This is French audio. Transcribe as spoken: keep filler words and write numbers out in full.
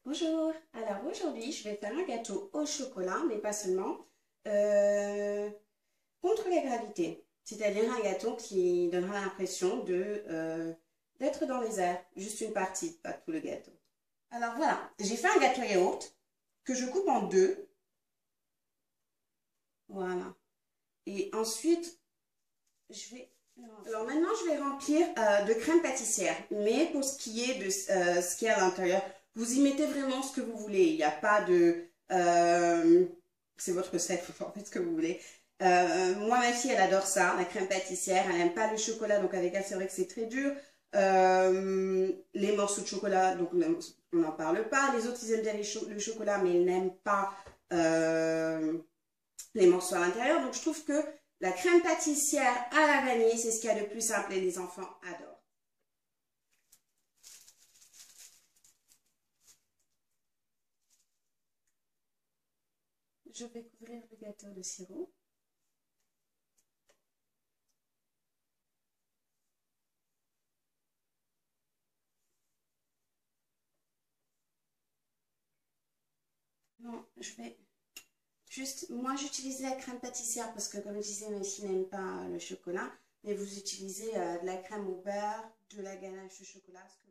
Bonjour, alors aujourd'hui je vais faire un gâteau au chocolat, mais pas seulement, euh, contre la gravité. C'est-à-dire un gâteau qui donnera l'impression de euh, d'être dans les airs, juste une partie, pas tout le gâteau. Alors voilà, j'ai fait un gâteau yaourt que je coupe en deux. Voilà. Et ensuite, je vais... Alors maintenant, je vais remplir euh, de crème pâtissière. Mais pour ce qui est de euh, ce qu'il y a à l'intérieur, vous y mettez vraiment ce que vous voulez. Il n'y a pas de... euh, c'est votre recette, vous en faites ce que vous voulez. Euh, moi, ma fille, elle adore ça, la crème pâtissière. Elle n'aime pas le chocolat, donc avec elle, c'est vrai que c'est très dur. Euh, les morceaux de chocolat, donc on n'en parle pas. Les autres, ils aiment bien les cho le chocolat, mais ils n'aiment pas euh, les morceaux à l'intérieur. Donc je trouve que la crème pâtissière à la vanille, c'est ce qu'il y a de plus simple et les enfants adorent. Je vais couvrir le gâteau de sirop. Non, je vais juste... Moi, j'utilise la crème pâtissière parce que, comme je disais, ma fille n'aime pas le chocolat. Mais vous utilisez euh, de la crème au beurre, de la ganache de chocolat, ce